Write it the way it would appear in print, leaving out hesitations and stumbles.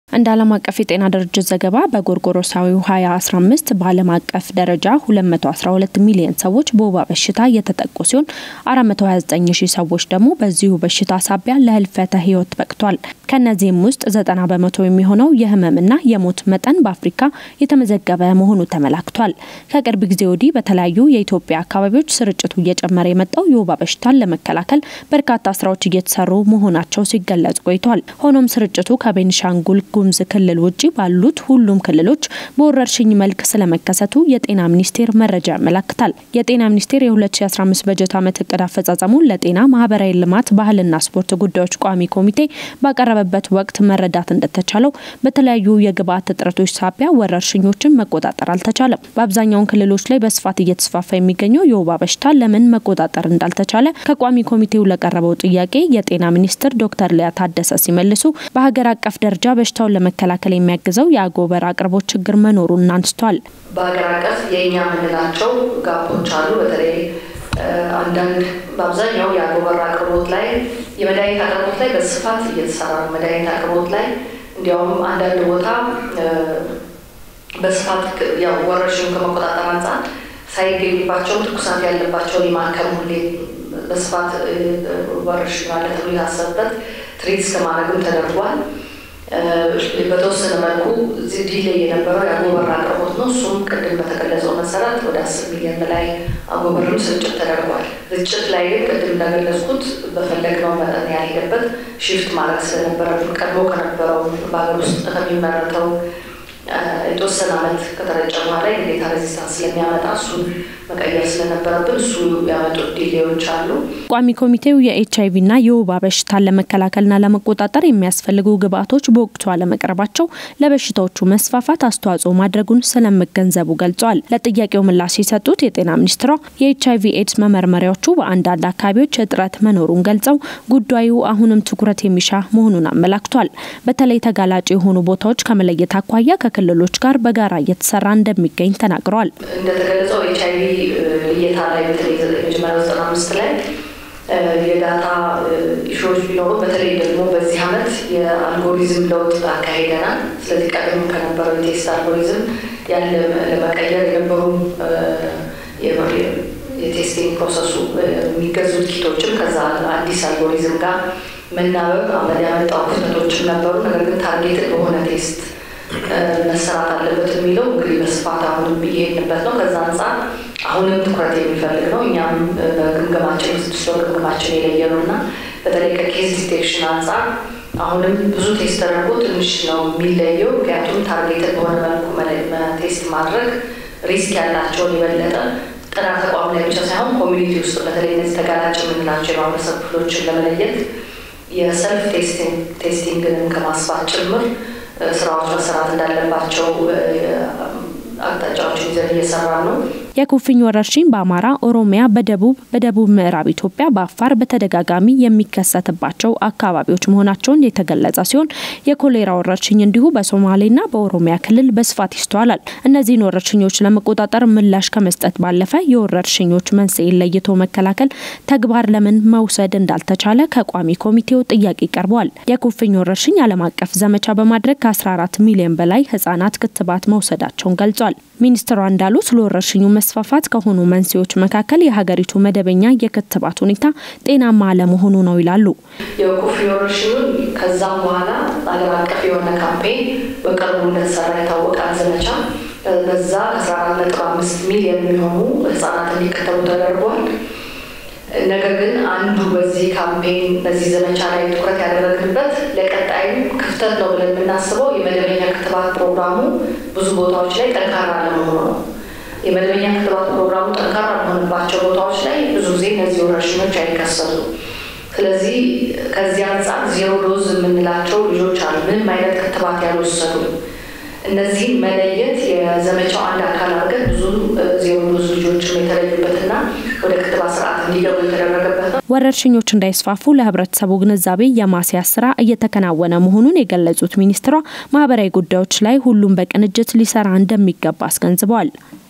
እንደ ዓለም አቀፍ የጤና ድርጅት ዘገባ በጎርጎሮሳዊው 2015 በዓለም አቀፍ ደረጃ 212 ሚሊዮን ሰዎች በወባ በሽታ የተጠቁ ሲሆን 429,000 ሰዎች ደግሞ በዚሁ በሽታ ሳቢያ ለህልፈተ ህይወት በቅቷል። ከነዚህም ውስጥ 90% የሚሆነው የህመምና የሞት መጠን በአፍሪካ የተመዘገበ መሆኑ ተመላክቷል። ከቅርብ ጊዜ ወዲህ በተለያዩ የኢትዮጵያ አካባቢዎች ስርጭቱ እየጨመረ የመጣው የወባ በሽታን ለመከላከል በርካታ ስራዎች እየተሰሩ መሆናቸው ሲገለጽ ቆይቷል። ሆኖም ስርጭቱ ከቤኒሻንጉል ጉሙዝ ክልል ውጪ ባሉት ሁሉም ክልሎች በወረርሽኝ መልክ ስለመከሰቱ የጤና ሚኒስቴር መረጃ ያመለክታል። የጤና ሚኒስቴር የ2015 በጀት ዓመት እቅድ አፈጻጸሙን ለጤና ማህበራዊ ልማት ባህልና ስፖርት ጉዳዮች ቋሚ ኮሚቴ ባቀረበበት ወቅት መረዳት እንደተቻለው በተለያዩ የግብአት እጥረቶች ሳቢያ ወረርሽኞችን መቆጣጠር አልተቻለም። በአብዛኛው ክልሎች ላይ በስፋት እየተስፋፋ የሚገኘው የወባ በሽታ ለምን መቆጣጠር እንዳልተቻለ ከቋሚ ኮሚቴው ለቀረበው ጥያቄ የጤና ሚኒስትር ዶክተር ሊያ ታደሰ ሲመልሱ በሀገር አቀፍ ደረጃ በሽታው ለመከላከል የሚያግዘው የአጎበር አቅርቦት ችግር መኖሩን አንስተዋል። በሀገር አቀፍ የኛ ምንላቸው ጋፖች አሉ። በተለይ አንዳንድ በአብዛኛው የአጎበር አቅርቦት ላይ የመድኃኒት አቅርቦት ላይ በስፋት እየተሰራ ነው። መድኃኒት አቅርቦት ላይ እንዲያውም አንዳንድ ቦታ በስፋት ያው ወረርሽኙ ከመቆጣጠር አንጻር ሳይገኝባቸው ትኩሳት ያለባቸው የማከም ሁሌ በስፋት ወረርሽኙ አለ ተብሎ የታሰበበት ትሪት እስከማድረግም ተደርጓል። በተወሰነ መልኩ ዲሌይ የነበረው የአጎበር አቅርቦት ነው። እሱም ቅድም በተገለጸው መሰረት ወደ 10 ሚሊዮን በላይ አጎበርም ስርጭት ተደርጓል። ስርጭት ላይ ግን ቅድም እንደገለጽኩት በፈለግነው መጠን ያልሄደበት ሽፍት ማድረግ ስለነበረብን ቀድሞ ከነበረው በሀገር ውስጥ ከሚመረተው የተወሰነ ዓመት ከተረጨ በኋላ የግዴታ ሬዚስታንስ ስለሚያመጣ እሱን መቀየር ስለነበረብን እሱ ያመጡት ዲሌዎች አሉ። ቋሚ ኮሚቴው የኤችአይቪ እና የወባ በሽታን ለመከላከልና ለመቆጣጠር የሚያስፈልጉ ግብአቶች በወቅቱ አለመቅረባቸው ለበሽታዎቹ መስፋፋት አስተዋጽኦ ማድረጉን ስለመገንዘቡ ገልጿል። ለጥያቄው ምላሽ የሰጡት የጤና ሚኒስትሯ የኤችአይቪ ኤድስ መመርመሪያዎቹ በአንዳንድ አካባቢዎች እጥረት መኖሩን ገልጸው ጉዳዩ አሁንም ትኩረት የሚሻ መሆኑን አመላክቷል። በተለይ ተጋላጭ የሆኑ ቦታዎች ከመለየት አኳያ ከክልሎች ጋር በጋራ እየተሰራ እንደሚገኝ ተናግረዋል። እንደተገለጸው ኤችአይቪ ልየታ ላይ በተለይ መጀመሪያው 95 ላይ የዳታ ኢሹዎች ቢኖሩ በተለይ ደግሞ በዚህ ዓመት የአልጎሪዝም ለውጥ አካሄደናል። ስለዚህ ቀደም ከነበረው የቴስት አልጎሪዝም ያለ ለመቀየር የነበሩ የቴስቲንግ ፕሮሰሱ የሚገዙት ኪቶችም ከዛ አዲስ አልጎሪዝም ጋር መናበብ ያመጣው ክፍተቶችም ነበሩ። ነገር ግን ታርጌትድ በሆነ ቴስት መሰራት አለበት የሚለው እንግዲህ በስፋት አሁንም እየሄድንበት ነው። ከዛ አንጻር አሁንም ትኩረት የሚፈልግ ነው። እኛም በግምገማችን 6 ወር ግምገማችን የለየነውና በተለይ ከኬዝ ዲቴክሽን አንጻር አሁንም ብዙ ቴስት ተደርጎ ትንሽ ነው የሚለየው። ምክንያቱም ታርጌትድ በሆነ መልኩ ቴስት ማድረግ ሪስክ ያላቸውን የበለጠ ጤና ተቋም ላይ ብቻ ሳይሆን ኮሚኒቲ ውስጥ በተለይ እነዚህ ተጋላጭ የምንላቸው የማህበረሰብ ክፍሎችን ለመለየት የሰልፍ ቴስቲንግን ከማስፋት ጭምር ስራዎች መሰራት እንዳለባቸው አቅጣጫዎችን ይዘን እየሰራን ነው። የኩፍኝ ወረርሽኝ በአማራ፣ ኦሮሚያ፣ በደቡብ ምዕራብ ኢትዮጵያ፣ በአፋር በተደጋጋሚ የሚከሰትባቸው አካባቢዎች መሆናቸውን የተገለጸ ሲሆን የኮሌራ ወረርሽኝ እንዲሁ በሶማሌና በኦሮሚያ ክልል በስፋት ይስተዋላል። እነዚህን ወረርሽኞች ለመቆጣጠር ምላሽ ከመስጠት ባለፈ የወረርሽኞች መንስኤ ለይቶ መከላከል ተግባር ለምን መውሰድ እንዳልተቻለ ከቋሚ ኮሚቴው ጥያቄ ቀርቧል። የኩፍኝ ወረርሽኝ ዓለም አቀፍ ዘመቻ በማድረግ ከ14 ሚሊዮን በላይ ህጻናት ክትባት መውሰዳቸውን ገልጿል። ሚኒስትሯ እንዳሉት ለወረርሽኙ መስፋፋት ከሆኑ መንስኤዎች መካከል የሀገሪቱ መደበኛ የክትባት ሁኔታ ጤናማ አለመሆኑ ነው ይላሉ። የኩፍኝ ወረርሽኙን ከዛም በኋላ ዓለም አቀፍ የሆነ ካምፔን በቅርቡ እንደተሰራ የታወቀ ዘመቻ በዛ 14.5 ሚሊዮን የሚሆኑ ህጻናት እንዲከተቡ ተደርጓል። ነገር ግን አንዱ በዚህ ካምፔን በዚህ ዘመቻ ላይ ትኩረት ያደረግንበት ለቀጣዩ ክፍተት ነው ብለን የምናስበው የመደበኛ ክትባት ፕሮግራሙ ብዙ ቦታዎች ላይ ጠንካራ አለመሆኑ ነው። የመደበኛ ክትባት ፕሮግራሙ ጠንካራ በሆነባቸው ቦታዎች ላይ ብዙ ጊዜ እነዚህ ወረርሽኞች አይከሰቱም። ስለዚህ ከዚህ አንጻር ዜሮ ዶዝ የምንላቸው ልጆች አሉ ምንም አይነት ክትባት ያልወሰዱ። እነዚህ መለየት የዘመቻው አንድ አካል አድርገን ብዙ ዜሮ ዶዝ ልጆችም የተለዩበትና ወደ ክትባት ስርዓት እንዲገቡ የተደረገበት ነው። ወረርሽኞች እንዳይስፋፉ ለህብረተሰቡ ግንዛቤ የማስያዝ ስራ እየተከናወነ መሆኑን የገለጹት ሚኒስትሯ ማህበራዊ ጉዳዮች ላይ ሁሉም በቅንጅት ሊሰራ እንደሚገባ አስገንዝበዋል።